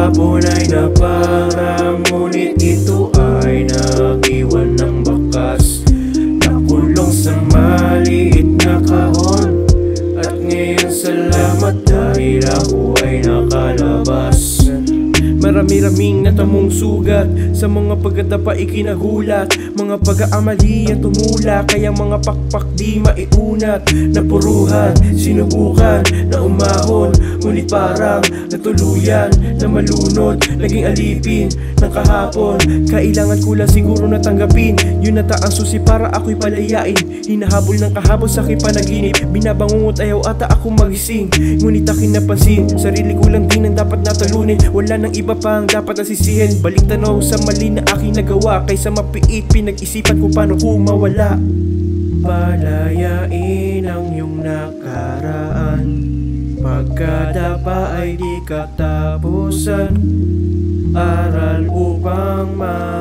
kahapon ay naparang, ngunit ito ay nag-iwan ng bakas. Nakulong sa maliit na kahon, at ngayon salamat dahil ako ay nakalabas. Marami-raming natamong sugat, sa mga pagkadapa ikinagulat, mga pag-aamali ang tumula, kaya mga pakpak di maiunat. Napuruhan, sinubukan, na umahon, ngunit parang natuluyan na malunod. Naging alipin ng kahapon, kailangan ko lang siguro natanggapin. Yun nata ang susi para ako'y palayain. Hinahabol ng kahapon sa aking panaginip, binabangungot ayaw ata ako magising. Ngunit aking napansin, sarili ko lang din ang dapat natalunin. Wala nang iba pang dapat nasisihin. Balik tanaw sa mali na aking nagawa, kaysa mapiit pinag-isipan ko paano ko mawala. Palayain ang iyong nakaraan, pagkadapa ay di katapusan. Aral upang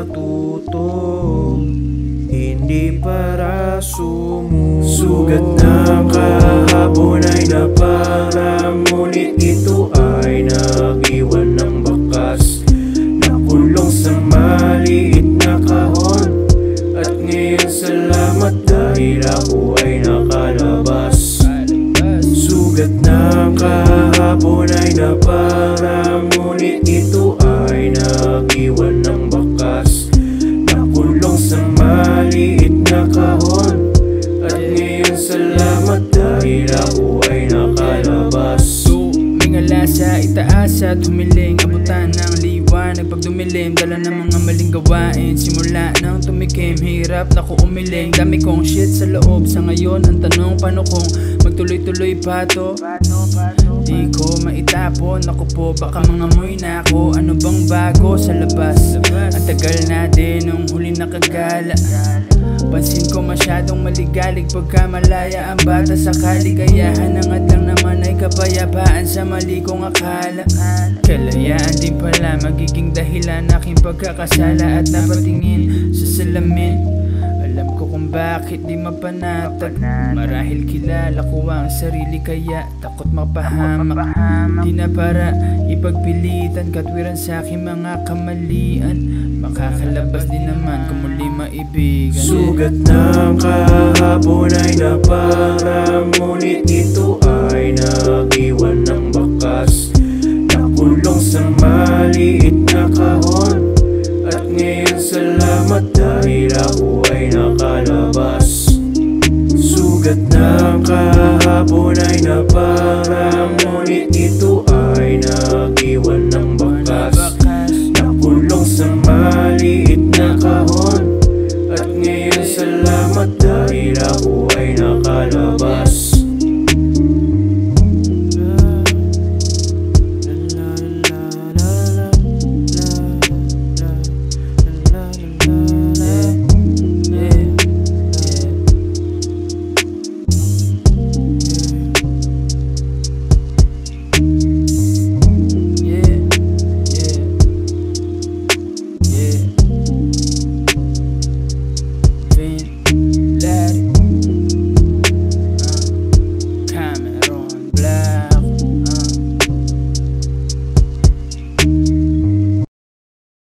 matuto, hindi para sumuko. Sugat ng kahapon ay naparang, ngunit ito ay nag-iwan ng bakas. Nakulong sa maliit na kahon, at ngayon salamat dahil ako ay nakalabas. Sugat ng kahapon ay naparang, ngunit ito ay nag-iwan ng bakas. Nakulong sa maliit na kahon, at ngayon salamat dahil ako ay nakalabas. Mingala sa itaas at humiling, abutan ng liwanag pag dumilim, dala ng mga maling gawain. Simula nang tumikim, hirap na ko umiling. Dami kong shit sa loob, sa ngayon ang tanong paano kung magtuloy-tuloy pa to? Di ko maitapon, ako po baka mga moy na ako. Ano bang bago sa labas? Ang tagal na din nung huli nakagala. Pansin ko masyadong maligalig pagka malaya ang bata sa kaligayahan. Angat lang naman ay kapayapaan sa mali kong akala. Kalayaan din pala magiging dahilan aking pagkakasala at napatingin sa salamin. Alam ko kung bakit di mapanatag, marahil kilala ko ang sarili kaya takot mapahamak. Di na para ipagpilitan katwiran sa aking mga kamalian, makakalabas din naman kung muli maibigan. Sugat ng kahapon ay naparang, ngunit ito ay nag-iwan ng bakas. Nakulong sa maliit na kahon, at ngayon salamat dahil ako ay nakalabas. Sugat ng kahapon ay naparang, ngunit ito